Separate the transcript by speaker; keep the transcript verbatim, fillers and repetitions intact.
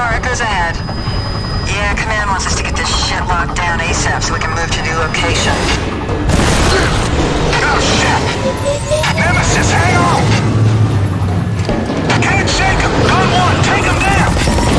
Speaker 1: Star Echoes ahead. Yeah, Command wants us to get this shit locked down ASAP so we can move to new location.
Speaker 2: Oh shit! Nemesis, hang on! I can't shake him! Gun one, take him down!